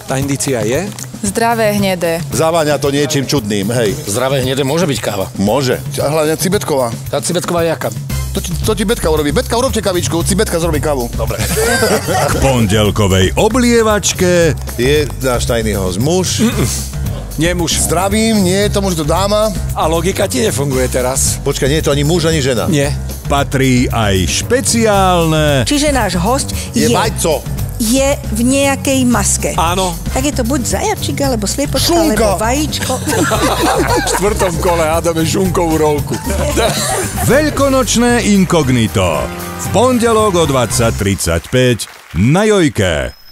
Tá indícia je? Zdravé hnedé. Zaváňa to niečím čudným, hej. Zdravé hnedé môže byť káva. Môže. A hlavne cibetková. Tá cibetková je jaká? To ti Betka urobí. Betka, urobte kavičku, Cibetka zrobí kávu. Dobre. K pondelkovej oblievačke Je náš tajný host muž. Nie muž. Zdravím, nie, to môže to dáma. A logika ti nefunguje teraz. Počkaj, nie je to ani muž, ani žena. Nie. patrí aj špeciálne... Čiže náš hosť Je vajco. je v nejakej maske. Áno. Tak je to buď zajačik, alebo sliepočka, Šunka. alebo vajíčko. V čtvrtom kole hádame šunkovú rolku. Veľkonočné inkognito. V pondelok o 20:35 na Jojke.